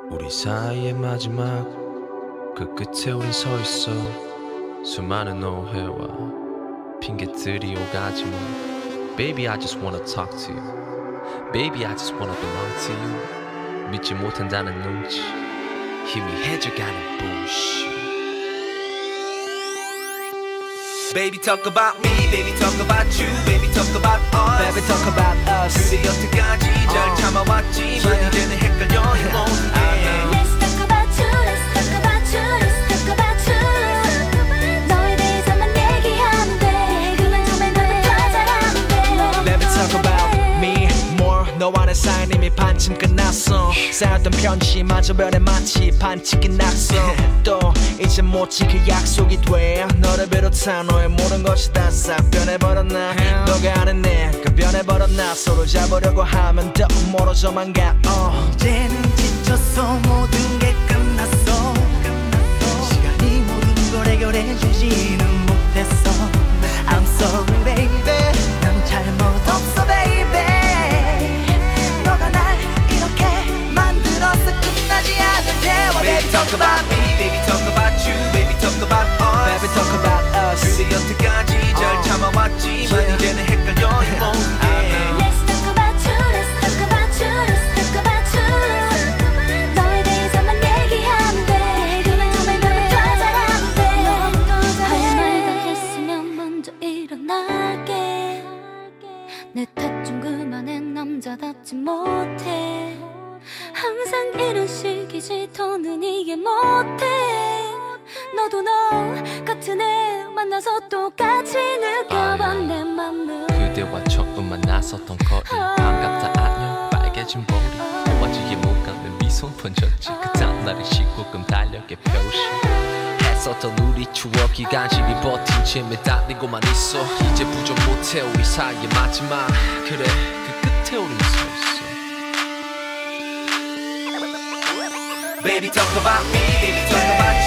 우리 사이의 마지막 그 끝에 우린 서 있어. 수많은 오해와 핑계들이 오가지만 Baby I just wanna talk to you. Baby I just wanna belong to you. 믿지 못한다는 눈치 희미해져가는 bullshit. Baby talk about me, baby talk about you, baby talk about us, baby talk about us. 그대 여태까지 잘 참아왔지만 이제는 헷갈려 이 모든 게. Let's talk about you, let's talk about you, let's talk about you. 너에 대해서만 얘기하면 돼. 그만 좀 해, 너를 더 잘하면 돼. Baby talk about me more. 너와의 사이는 이미 반쯤 끝났어. 쌓였던 편지마저 변해 마치 반칙이 낙서. 또 이제 못 지킬 약속이 돼. 너를 비롯한 너의 모든 것이 다 싹 변해버렸나. 너가 아는 내가 변해버렸나. 서로 잡으려고 하면 더 멀어져만 가. 이제는 지쳤어. 모든 게 끝났어. 시간이 모든 걸 해결해주지는 못했어. I'm sorry baby. 난 잘못 없어 baby. 너가 날 이렇게 만들어서 끝나지 않을 때와 Baby talk about me, baby talk about you, baby talk about us, Baby talk about us. 그대 여태까지 잘 참아왔지만 이제는 헷갈려 이 모든 게. Let's talk about you, let's talk about you, let's talk about you. 너에 대해서만 얘기하면 돼. 그만 좀 해, 너를 더 잘하면 돼. 할 말 다 했으면 먼저 일어나게. 내 탓 좀 그만해. 남자답지 못해. 항상 이런 식이지 더는 이해 못해. 너도 너 같은 애 만나서 똑같이 느껴봐 내 맘을. 그대와 처음 만났었던 거리 반갑다 안녕 빨개진 머리 꼬아지게 못가는 미소 번졌지. 그 다음날이 19금 달력에 표시 했었던 우리 추억이 간신히 버틴 채 매달리고만 있어. 이제 부정 못해 우리 사이의 마지막 그래 그 끝에 우린 서 있어. Baby talk about me, baby talk about you.